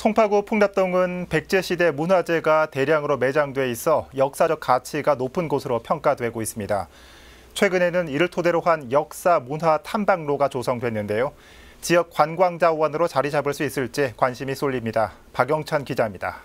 송파구 풍납동은 백제시대 문화재가 대량으로 매장돼 있어 역사적 가치가 높은 곳으로 평가되고 있습니다. 최근에는 이를 토대로 한 역사 문화 탐방로가 조성됐는데요. 지역 관광 자원으로 자리 잡을 수 있을지 관심이 쏠립니다. 박영찬 기자입니다.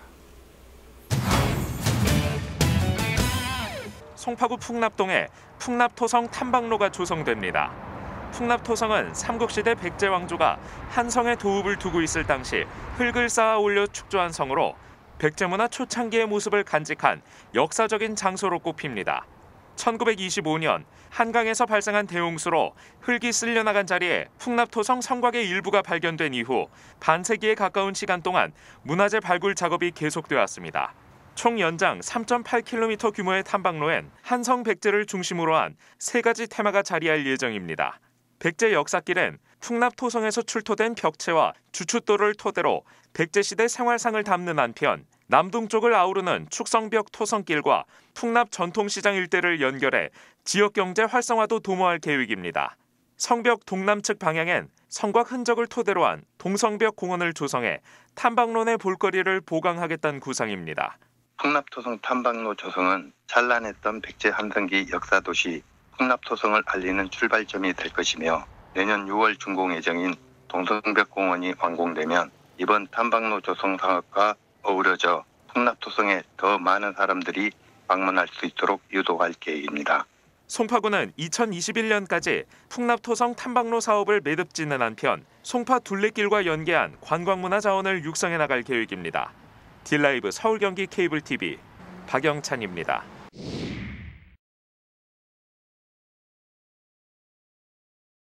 송파구 풍납동에 풍납토성 탐방로가 조성됩니다. 풍납토성은 삼국시대 백제 왕조가 한 성에 도읍을 두고 있을 당시 흙을 쌓아 올려 축조한 성으로 백제문화 초창기의 모습을 간직한 역사적인 장소로 꼽힙니다. 1925년 한강에서 발생한 대홍수로 흙이 쓸려나간 자리에 풍납토성 성곽의 일부가 발견된 이후 반세기에 가까운 시간 동안 문화재 발굴 작업이 계속되었습니다. 총 연장 3.8km 규모의 탐방로엔 한성 백제를 중심으로 한 3가지 테마가 자리할 예정입니다. 백제 역사길엔 풍납토성에서 출토된 벽체와 주춧돌을 토대로 백제시대 생활상을 담는 한편 남동쪽을 아우르는 축성벽 토성길과 풍납 전통시장 일대를 연결해 지역경제 활성화도 도모할 계획입니다. 성벽 동남측 방향엔 성곽 흔적을 토대로 한 동성벽 공원을 조성해 탐방로 내 볼거리를 보강하겠다는 구상입니다. 풍납토성 탐방로 조성은 찬란했던 백제 한성기 역사도시 풍납토성을 알리는 출발점이 될 것이며 내년 6월 준공 예정인 동성벽 공원이 완공되면 이번 탐방로 조성 사업과 어우러져 풍납토성에 더 많은 사람들이 방문할 수 있도록 유도할 계획입니다. 송파구는 2021년까지 풍납토성 탐방로 사업을 매듭 짓는 한편 송파 둘레길과 연계한 관광문화 자원을 육성해 나갈 계획입니다. 딜라이브 서울 경기 케이블 TV 박영찬입니다.